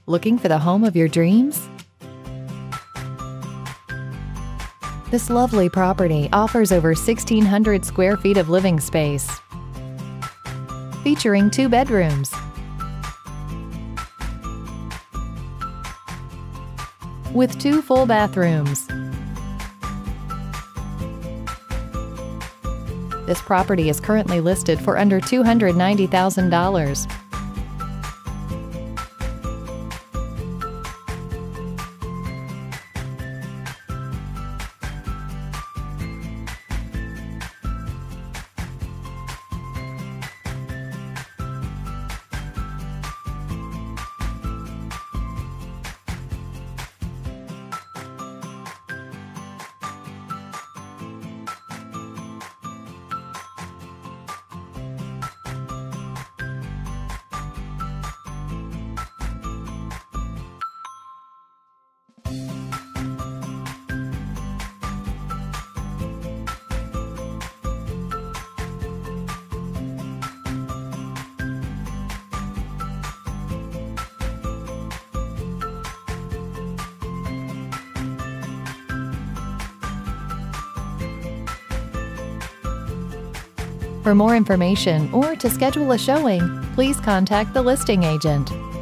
Looking for the home of your dreams? This lovely property offers over 1,600 square feet of living space, featuring 2 bedrooms, with 2 full bathrooms. This property is currently listed for under $290,000. For more information or to schedule a showing, please contact the listing agent.